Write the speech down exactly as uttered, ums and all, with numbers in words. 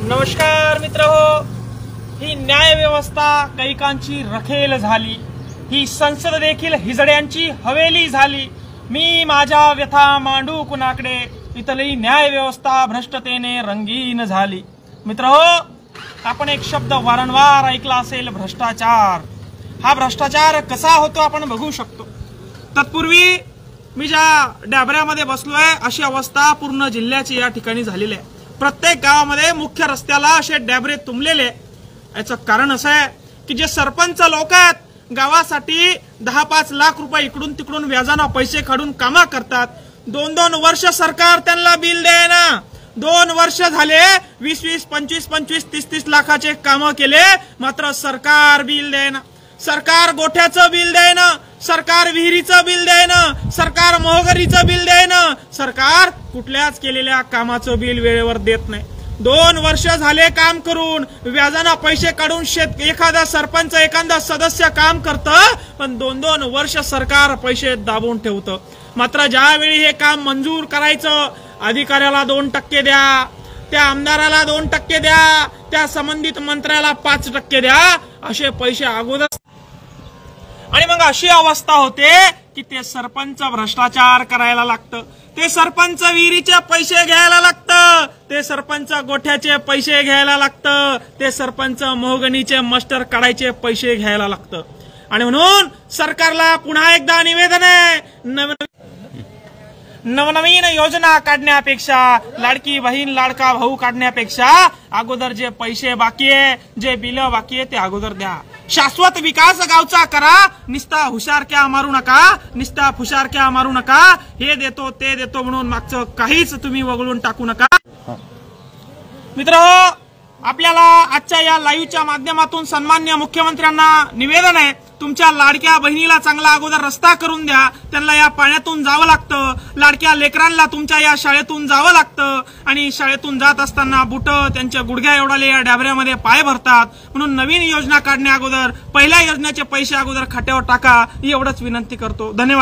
नमस्कार मित्रहो, ही न्याय व्यवस्था कैकांची रखेल झाली, ही संसद देखील हिजड्यांची हवेली झाली। मी माझ्या व्यथा मांडू कुणाकडे, इथली न्याय व्यवस्था भ्रष्टतेने रंगीन झाली। मित्रहो, आपण एक शब्द वारंवार ऐकला असेल, भ्रष्टाचार। हा भ्रष्टाचार कसा होतो आपण बघू शकतो। तत्पूर्वी मी ज्या डॅबऱ्यामध्ये बसलोय अशी अवस्था पूर्ण जिल्ह्याची या ठिकाणी झालेली आहे। प्रत्येक गावामध्ये मुख्य रस्त्याला असे डॅबरे तुंबलेले। याचं कारण असं आहे की जे सरपंच लोक आहेत गावासाठी दहा पाच लाख रुपये इकडून तिकडून व्याजाना पैसे काढून कामा करतात। दोन दोन वर्ष सरकार त्यांना बिल देईना। दोन वर्ष झाले, वीस वीस पंचवीस पंचवीस तीस तीस लाखाचे कामं केले, मात्र सरकार बिल देईना। सरकार गोठ्याचं बिल देईना, सरकार विहिरीचं बिल देईना, सरकार मोहगरीचं बिल देईना, सरकार कुठल्याच केलेल्या कामाचं बिल वेळेवर देत नाही। दोन वर्ष झाले काम करून व्याजाना पैसे काढून शेत एखादा सरपंच एखादा सदस्य काम करतं, पण दोन दोन वर्ष सरकार पैसे दाबून ठेवतं। मात्र ज्यावेळी हे काम मंजूर करायचं, अधिकाऱ्याला दोन टक्के द्या, त्या आमदाराला दोन टक्के द्या, त्या संबंधित मंत्र्याला पाच टक्के द्या, असे पैसे अगोदर। आणि मग अशी अवस्था होते की ते सरपंच भ्रष्टाचार करायला लागतं, ते सरपंच विहिरीचे पैसे घ्यायला लागतं, ते सरपंच गोठ्याचे पैसे घ्यायला लागतं, ते सरपंच मोहगणीचे मास्टर काढायचे पैसे घ्यायला लागतं। आणि म्हणून सरकारला पुन्हा एकदा निवेदन आहे, नवनवीन योजना काढण्यापेक्षा, लाडकी बहीण लाडका भाऊ काढण्यापेक्षा अगोदर जे पैसे बाकी आहे, जे बिल बाकी आहे ते अगोदर द्या। शाश्वत विकास गावचा करा, निस्ता हुशारक्या मारू नका, निस्ता फुशारक्या मारू नका। हे देतो ते देतो म्हणून मागचं काहीच तुम्ही वगळून टाकू नका। मित्रहो, आपल्याला आजच्या या लाईव्हच्या माध्यमातून सन्मान्य मुख्यमंत्र्यांना निवेदन आहे, तुमच्या लाडक्या बहिणीला चांगला अगोदर रस्ता करून द्या। त्यांना या पाण्यातून जावं लागतं, लाडक्या लेकरांना तुमच्या या शाळेतून जावं लागतं, आणि शाळेतून जात असताना बुट त्यांच्या गुडघ्या एवढाले या डॅबऱ्यामध्ये पाय भरतात। म्हणून नवीन योजना काढण्या अगोदर पहिल्या योजनेचे पैसे अगोदर खात्यावर टाका, एवढंच विनंती करतो। धन्यवाद।